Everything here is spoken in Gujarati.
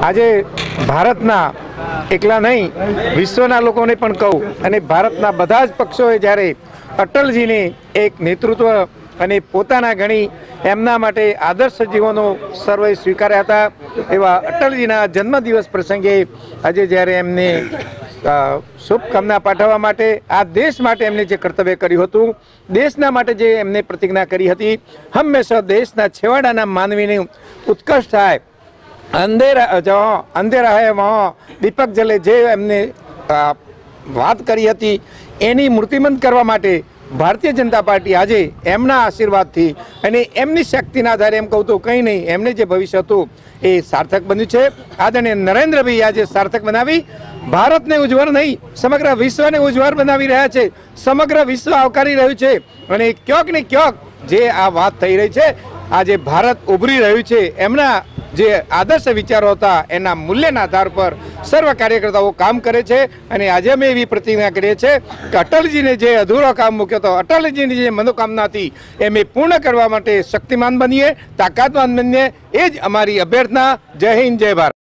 આજે ભારતના એકલા નહીં વિશ્વના લોકોને પણ કહું અને ભારતના બધા જ પક્ષોએ જ્યારે અટલજીને એક નેતૃત્વ અને પોતાના ઘણી એમના માટે આદર્શ જીવનો સર્વે સ્વીકાર્યા હતા એવા અટલજીના જન્મદિવસ પ્રસંગે આજે જ્યારે એમને શુભકામના પાઠવવા માટે આ દેશ માટે એમને જે કર્તવ્ય કર્યું હતું, દેશના માટે જે એમને પ્રતિજ્ઞા કરી હતી, હંમેશા દેશના છેવાડાના માનવીને ઉત્કર્ષ થાય, અંધેરા હે વહાં દીપક જલે, જે એમને વાત કરી હતી એની મૂર્તિમંત કરવા માટે ભારતીય જનતા પાર્ટી આજે એમના આશીર્વાદથી અને એમની શક્તિના આધારે એમ કહું તો કંઈ નહીં, એમને જે ભવિષ્ય હતું એ સાર્થક બન્યું છે. આદરણીય નરેન્દ્રભાઈ આજે સાર્થક બનાવી ભારતને ઉજ્જવળ નહીં સમગ્ર વિશ્વને ઉજ્જવળ બનાવી રહ્યા છે. સમગ્ર વિશ્વ આવકારી રહ્યું છે અને ક્યાંક ને ક્યાંક જે આ વાત થઈ રહી છે, આજે ભારત ઉભરી રહ્યું છે. એમના જે આદર્શ વિચારો હતા એના મૂલ્યના આધાર પર સર્વ કાર્યકર્તાઓ કામ કરે છે અને આજે અમે એવી પ્રતિજ્ઞા કરીએ છીએ કે અટલજીને જે અધૂરો કામ મૂક્યો હતો, અટલજીની જે મનોકામના હતી એ અમે પૂર્ણ કરવા માટે શક્તિમાન બનીએ, તાકાતવાન બનીએ, એ જ અમારી અભ્યર્થના. જય હિન્દ, જય ભારત.